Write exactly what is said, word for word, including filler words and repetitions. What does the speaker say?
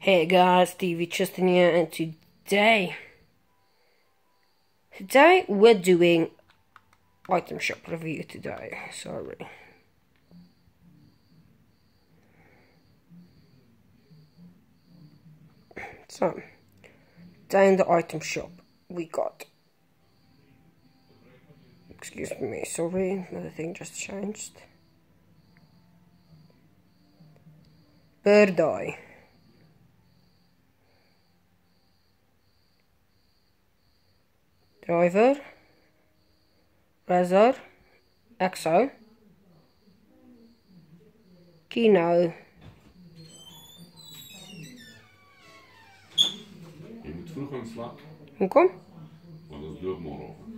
Hey guys, Stevie Tristan here, and today, today we're doing item shop review today. Sorry. So, today in the item shop we got. Excuse me, sorry, another thing just changed. Bird eye. Driver, Razor, Exo, Kino. Je moet vroeg aan de slag, Hoe kom? want dat is deur morgen.